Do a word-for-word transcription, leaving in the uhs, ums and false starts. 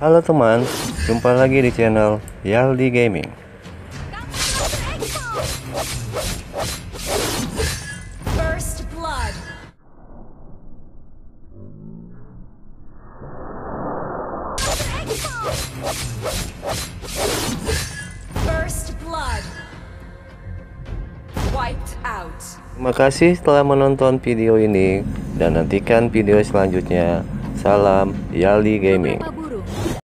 Halo teman, jumpa lagi di channel Yaldi Gaming. First blood. First blood. Wiped out. Terima kasih telah menonton video ini dan nantikan video selanjutnya. Salam Yaldi Gaming.